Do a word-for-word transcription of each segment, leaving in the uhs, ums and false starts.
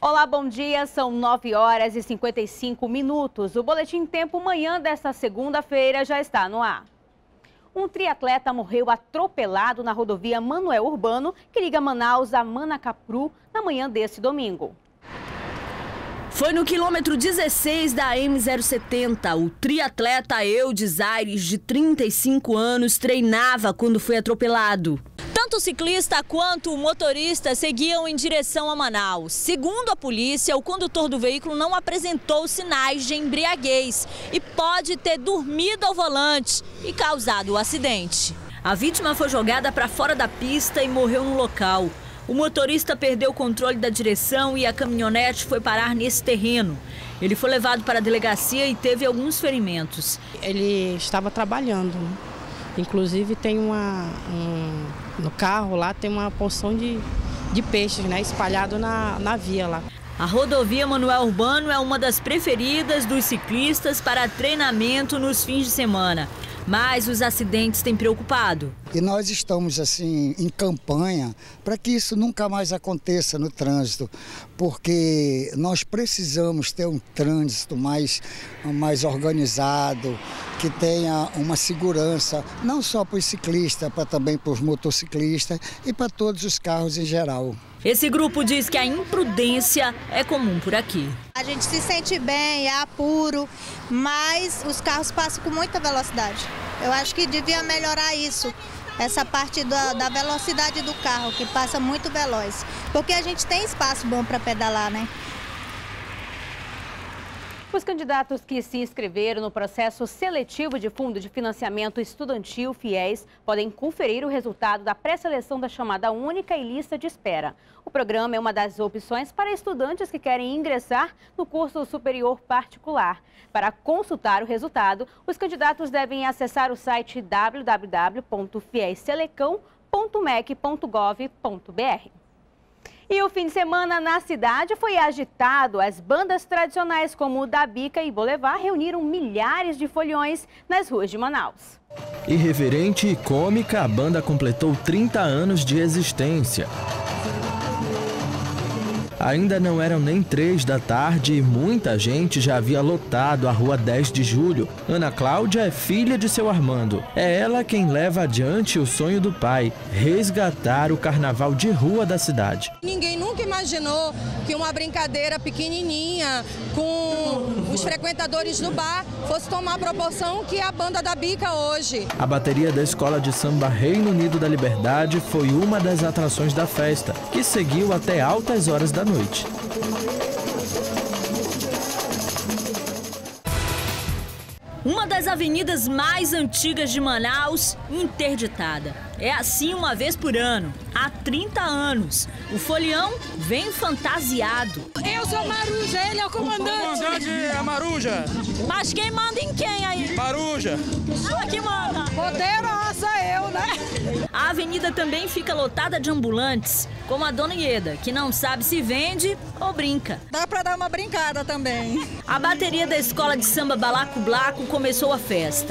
Olá, bom dia. São nove horas e cinquenta e cinco minutos. O Boletim Tempo Manhã desta segunda-feira já está no ar. Um triatleta morreu atropelado na rodovia Manoel Urbano, que liga Manaus a Manacapuru, na manhã desse domingo. Foi no quilômetro dezesseis da M zero setenta. O triatleta Eudes Aires, de trinta e cinco anos, treinava quando foi atropelado. Tanto o ciclista quanto o motorista seguiam em direção a Manaus. Segundo a polícia, o condutor do veículo não apresentou sinais de embriaguez e pode ter dormido ao volante e causado o acidente. A vítima foi jogada para fora da pista e morreu no local. O motorista perdeu o controle da direção e a caminhonete foi parar nesse terreno. Ele foi levado para a delegacia e teve alguns ferimentos. Ele estava trabalhando, né? Inclusive tem uma, um, no carro lá tem uma porção de, de peixes, né, espalhado na, na via lá. A rodovia Manoel Urbano é uma das preferidas dos ciclistas para treinamento nos fins de semana. Mas os acidentes têm preocupado. E nós estamos assim em campanha para que isso nunca mais aconteça no trânsito, porque nós precisamos ter um trânsito mais, mais organizado, que tenha uma segurança, não só para os ciclistas, mas também para os motociclistas e para todos os carros em geral. Esse grupo diz que a imprudência é comum por aqui. A gente se sente bem, é apuro, mas os carros passam com muita velocidade. Eu acho que devia melhorar isso, essa parte da, da velocidade do carro, que passa muito veloz. Porque a gente tem espaço bom para pedalar, né? Os candidatos que se inscreveram no processo seletivo de Fundo de Financiamento Estudantil FIES podem conferir o resultado da pré-seleção da chamada única e lista de espera. O programa é uma das opções para estudantes que querem ingressar no curso superior particular. Para consultar o resultado, os candidatos devem acessar o site w w w ponto fies selecão ponto mec ponto gov ponto br. E o fim de semana na cidade foi agitado. As bandas tradicionais como o da Bica e Boulevard reuniram milhares de foliões nas ruas de Manaus. Irreverente e cômica, a banda completou trinta anos de existência. Ainda não eram nem três da tarde e muita gente já havia lotado a rua dez de julho. Ana Cláudia é filha de seu Armando. É ela quem leva adiante o sonho do pai, resgatar o carnaval de rua da cidade. Ninguém nunca imaginou que uma brincadeira pequenininha com os frequentadores do bar fosse tomar a proporção que é a banda da Bica hoje. A bateria da Escola de Samba Reino Unido da Liberdade foi uma das atrações da festa, que seguiu até altas horas da noite. Uma das avenidas mais antigas de Manaus, interditada. É assim uma vez por ano, há trinta anos. O folião vem fantasiado. Eu sou Maruja, ele é o comandante. O comandante é Maruja. Mas quem manda em quem aí? Maruja. Ela que manda. Poderosa eu, né? A avenida também fica lotada de ambulantes, como a Dona Ieda, que não sabe se vende ou brinca. Dá pra dar uma brincada também. A bateria da Escola de Samba Balaco Blaco começou a festa.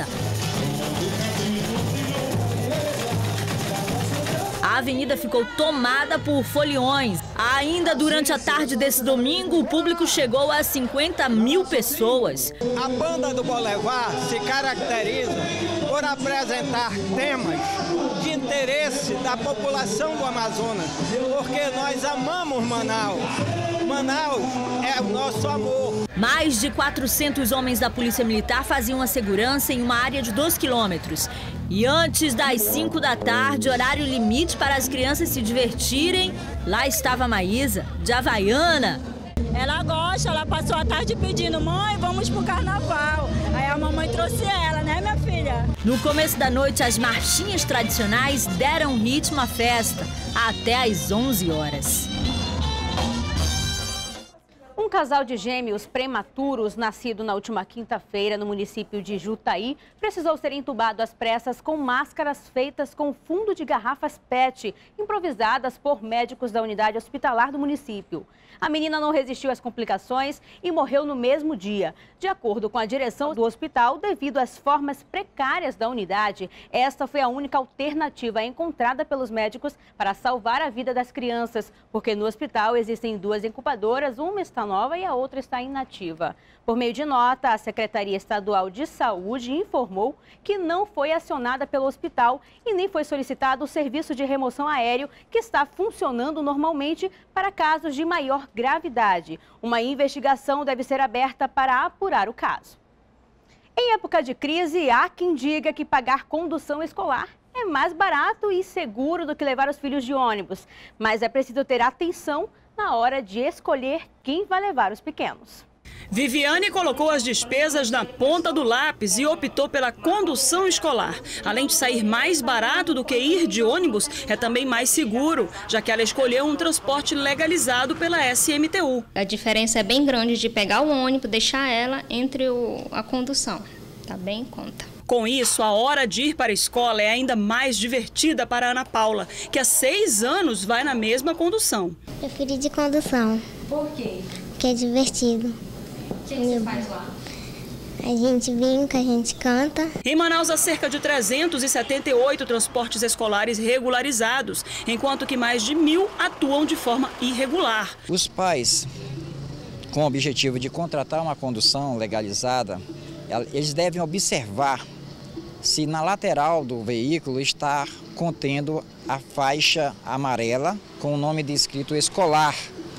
A avenida ficou tomada por foliões. Ainda durante a tarde desse domingo, o público chegou a cinquenta mil pessoas. A banda do Boulevard se caracteriza por apresentar temas de interesse da população do Amazonas, porque nós amamos Manaus. Manaus é o nosso amor. Mais de quatrocentos homens da Polícia Militar faziam a segurança em uma área de dois quilômetros. E antes das cinco da tarde, horário limite para as crianças se divertirem, lá estava a Maísa, de Havaiana. Ela gosta, ela passou a tarde pedindo, mãe, vamos pro carnaval. Aí a mamãe trouxe ela, né, minha filha? No começo da noite, as marchinhas tradicionais deram ritmo à festa, até às onze horas. Um Um casal de gêmeos prematuros, nascido na última quinta-feira no município de Jutaí, precisou ser entubado às pressas com máscaras feitas com fundo de garrafas P E T, improvisadas por médicos da unidade hospitalar do município. A menina não resistiu às complicações e morreu no mesmo dia. De acordo com a direção do hospital, devido às formas precárias da unidade, esta foi a única alternativa encontrada pelos médicos para salvar a vida das crianças, porque no hospital existem duas incubadoras, uma está nova e a outra está inativa. Por meio de nota, a Secretaria Estadual de Saúde informou que não foi acionada pelo hospital e nem foi solicitado o serviço de remoção aéreo, que está funcionando normalmente para casos de maior gravidade. Uma investigação deve ser aberta para apurar o caso. Em época de crise, há quem diga que pagar condução escolar é mais barato e seguro do que levar os filhos de ônibus. Mas é preciso ter atenção na hora de escolher quem vai levar os pequenos. Viviane colocou as despesas na ponta do lápis e optou pela condução escolar. Além de sair mais barato do que ir de ônibus, é também mais seguro, já que ela escolheu um transporte legalizado pela S M T U. A diferença é bem grande de pegar o ônibus, deixar ela entre o, a condução. Tá bem em conta. Com isso, a hora de ir para a escola é ainda mais divertida para a Ana Paula, que há seis anos vai na mesma condução. Preferi de condução. Por quê? Porque é divertido. O que você faz lá? A gente brinca, a gente canta. Em Manaus, há cerca de trezentos e setenta e oito transportes escolares regularizados, enquanto que mais de mil atuam de forma irregular. Os pais, com o objetivo de contratar uma condução legalizada, eles devem observar se na lateral do veículo está contendo a faixa amarela com o nome de escrito escolar.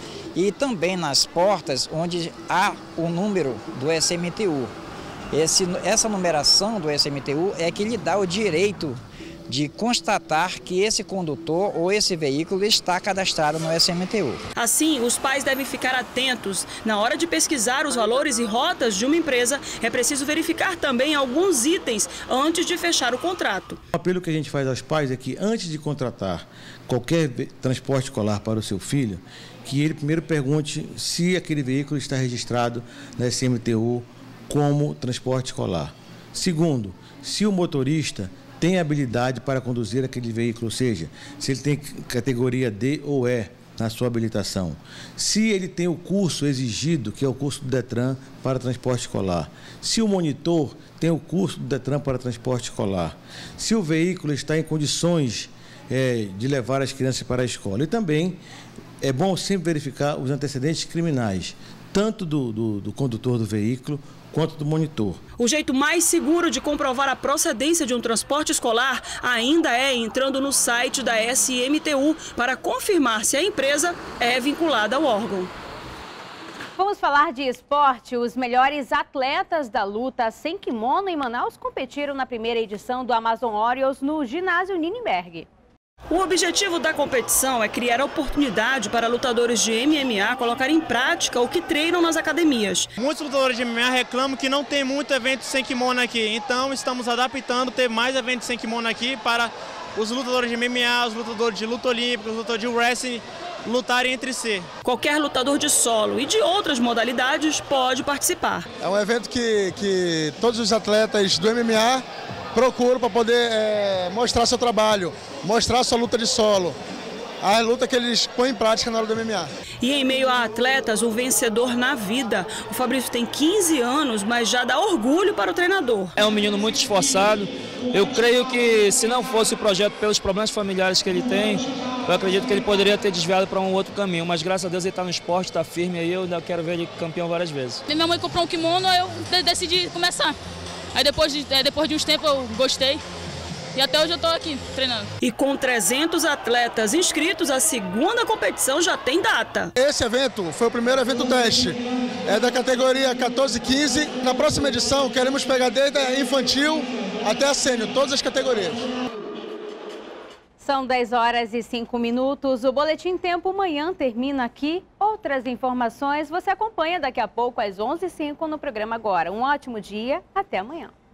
E também nas portas onde há o número do S M T U. Esse, essa numeração do S M T U é que lhe dá o direito de constatar que esse condutor ou esse veículo está cadastrado no S M T U. Assim, os pais devem ficar atentos. Na hora de pesquisar os valores e rotas de uma empresa, é preciso verificar também alguns itens antes de fechar o contrato. O apelo que a gente faz aos pais é que antes de contratar qualquer transporte escolar para o seu filho, que ele primeiro pergunte se aquele veículo está registrado na S M T U como transporte escolar. Segundo, se o motorista tem habilidade para conduzir aquele veículo, ou seja, se ele tem categoria D ou E na sua habilitação. Se ele tem o curso exigido, que é o curso do Detran para transporte escolar. Se o monitor tem o curso do Detran para transporte escolar. Se o veículo está em condições é, de levar as crianças para a escola. E também é bom sempre verificar os antecedentes criminais, tanto do, do, do condutor do veículo quanto do monitor. O jeito mais seguro de comprovar a procedência de um transporte escolar ainda é entrando no site da S M T U para confirmar se a empresa é vinculada ao órgão. Vamos falar de esporte. Os melhores atletas da luta sem kimono em Manaus competiram na primeira edição do Amazon Warriors no ginásio Nienberg. O objetivo da competição é criar oportunidade para lutadores de M M A colocar em prática o que treinam nas academias. Muitos lutadores de M M A reclamam que não tem muito evento sem kimono aqui, então estamos adaptando, ter mais eventos sem kimono aqui para os lutadores de M M A, os lutadores de luta olímpica, os lutadores de wrestling lutarem entre si. Qualquer lutador de solo e de outras modalidades pode participar. É um evento que, que todos os atletas do M M A procuram para poder é, mostrar seu trabalho, mostrar sua luta de solo, a luta que eles põem em prática na hora do M M A. E em meio a atletas, o vencedor na vida. O Fabrício tem quinze anos, mas já dá orgulho para o treinador. É um menino muito esforçado. Eu creio que se não fosse o projeto pelos problemas familiares que ele tem, eu acredito que ele poderia ter desviado para um outro caminho. Mas graças a Deus ele está no esporte, está firme e eu ainda quero ver ele campeão várias vezes. Minha mãe comprou um kimono, aí eu decidi começar. Aí depois de, depois de uns tempos eu gostei e até hoje eu estou aqui treinando. E com trezentos atletas inscritos, a segunda competição já tem data. Esse evento foi o primeiro evento teste, é da categoria quatorze quinze. Na próxima edição queremos pegar desde a infantil até a sênior, todas as categorias. São dez horas e cinco minutos. O Boletim Tempo Manhã termina aqui. Outras informações você acompanha daqui a pouco às onze e cinco no programa Agora. Um ótimo dia. Até amanhã.